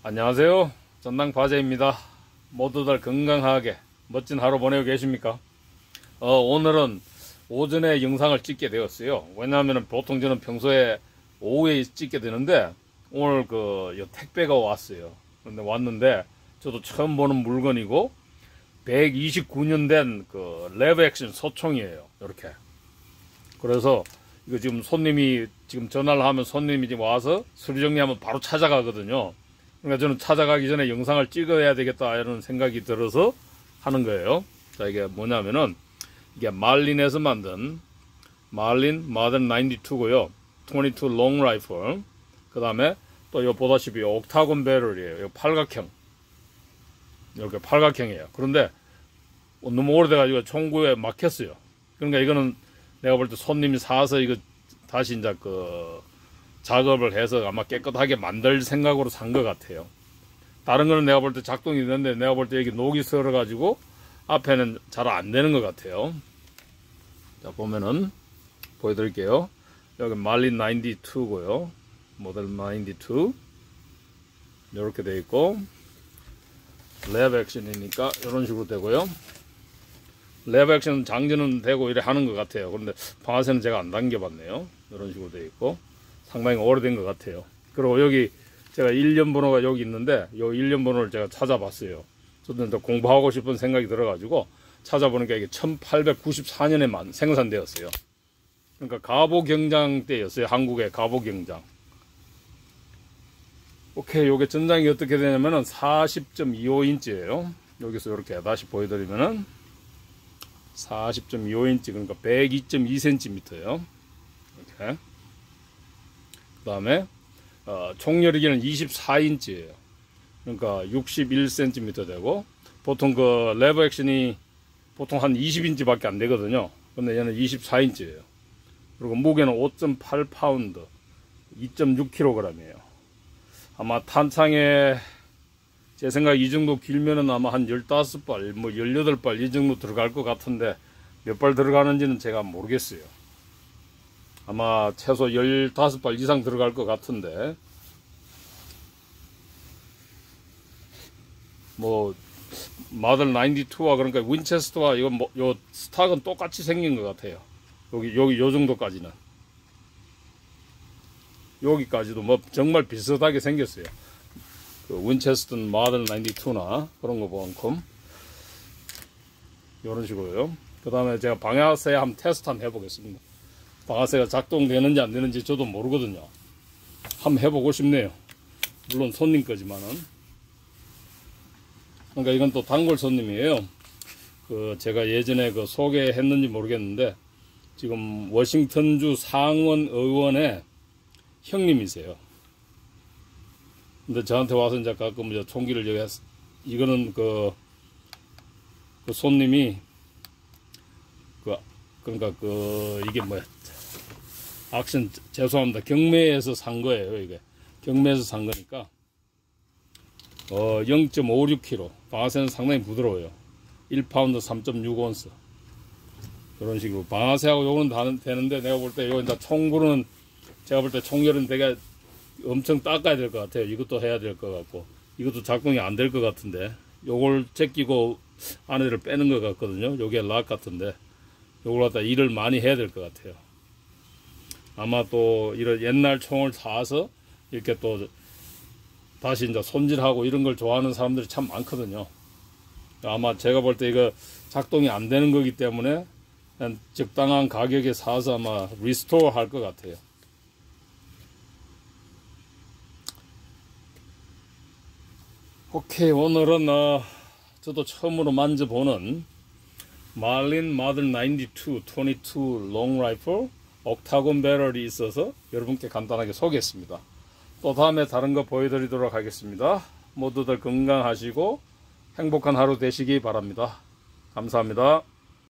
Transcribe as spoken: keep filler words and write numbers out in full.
안녕하세요. 전당바제입니다. 모두들 건강하게 멋진 하루 보내고 계십니까? 어, 오늘은 오전에 영상을 찍게 되었어요. 왜냐하면 보통 저는 평소에 오후에 찍게 되는데 오늘 그 택배가 왔어요. 그런데 왔는데 저도 처음 보는 물건이고 백이십구 년 된 그 레버 액션 소총이에요. 이렇게. 그래서 이거 지금 손님이 지금 전화를 하면 손님이 지금 와서 수리 정리하면 바로 찾아가거든요. 그러니까 저는 찾아가기 전에 영상을 찍어야 되겠다 이런 생각이 들어서 하는 거예요. 자, 이게 뭐냐면은 이게 말린에서 만든 말린 마든 나인티투고요. 이십이 롱 라이플. 그 다음에 또 요 보다시피 옥타곤 배럴이에요. 요 팔각형. 이렇게 팔각형이에요. 그런데 너무 오래돼가지고 총구에 막혔어요. 그러니까 이거는 내가 볼 때 손님이 사서 이거 다시 이제 그 작업을 해서 아마 깨끗하게 만들 생각으로 산 것 같아요. 다른 거는 내가 볼 때 작동이 되는데 내가 볼 때 여기 녹이 썰어 가지고 앞에는 잘 안 되는 것 같아요. 자, 보면은 보여드릴게요. 여기 말린 나인티투고요. 모델 나인티투 이렇게 돼 있고 레버 액션이니까 이런 식으로 되고요. 레버 액션 장전은 되고 이래 하는 것 같아요. 그런데 방아쇠는 제가 안 당겨봤네요. 이런 식으로 돼 있고 상당히 오래된 것 같아요. 그리고 여기 제가 일련 번호가 여기 있는데 이 일련 번호를 제가 찾아봤어요. 저도 또 공부하고 싶은 생각이 들어가지고 찾아보니까 이게 천팔백구십사 년에 만 생산되었어요. 그러니까 가보경장 때였어요. 한국의 가보경장. 오케이, 요게 전장이 어떻게 되냐면은 사십 점 이오 인치예요. 여기서 이렇게 다시 보여드리면은 사십 점 이오 인치, 그러니까 백이 점 이 센티미터예요. 이렇게. 그 다음에 어, 총열이기는 이십사 인치예요. 그러니까 육십일 센티미터 되고 보통 그 레버 액션이 보통 한 이십 인치밖에 안 되거든요. 근데 얘는 이십사 인치예요. 그리고 무게는 오 점 팔 파운드, 이 점 육 킬로그램이에요. 아마 탄창에 제 생각에 이 정도 길면은 아마 한 열다섯 발, 뭐 열여덟 발 이 정도 들어갈 것 같은데 몇 발 들어가는지는 제가 모르겠어요. 아마 최소 열다섯 발 이상 들어갈 것 같은데 뭐 마들 나인티투와 그러니까 윈체스터와 이거 뭐 요 스탁은 똑같이 생긴 것 같아요. 여기 여기 요 정도까지는 여기까지도 뭐 정말 비슷하게 생겼어요. 그 윈체스터 마들 나인티투나 그런 거 보만큼 이런 식으로요. 그 다음에 제가 방아쇠 한번 테스트 한번 해보겠습니다. 방아쇠가 작동되는지 안 되는지 저도 모르거든요. 한번 해보고 싶네요. 물론 손님 거지만은. 그러니까 이건 또 단골 손님이에요. 그 제가 예전에 그 소개했는지 모르겠는데 지금 워싱턴주 상원 의원의 형님이세요. 근데 저한테 와서 이제 가끔 이제 총기를 여기 했, 이거는 그, 그 손님이 그 그러니까 그 이게 뭐야? 액션, 죄송합니다. 경매에서 산 거예요, 이게. 경매에서 산 거니까. 어, 영 점 오육 킬로그램. 방아쇠는 상당히 부드러워요. 일 파운드 삼 점 육 온스. 그런 식으로. 방아쇠하고 요거는 다 되는데, 내가 볼 때, 요, 이제 총구는, 제가 볼 때 총열은 되게 엄청 닦아야 될 것 같아요. 이것도 해야 될 것 같고. 이것도 작동이 안 될 것 같은데. 요걸 제끼고 안에를 빼는 것 같거든요. 요게 락 같은데. 요걸 갖다 일을 많이 해야 될 것 같아요. 아마 또 이런 옛날 총을 사서 이렇게 또 다시 이제 손질하고 이런 걸 좋아하는 사람들이 참 많거든요. 아마 제가 볼 때 이거 작동이 안 되는 거기 때문에 그냥 적당한 가격에 사서 아마 리스토어 할 것 같아요. 오케이, 오늘은 어, 저도 처음으로 만져보는 말린 마들 나인티투 이십이 롱 라이플 옥타곤 배럴이 있어서 여러분께 간단하게 소개했습니다. 또 다음에 다른 거 보여드리도록 하겠습니다. 모두들 건강하시고 행복한 하루 되시기 바랍니다. 감사합니다.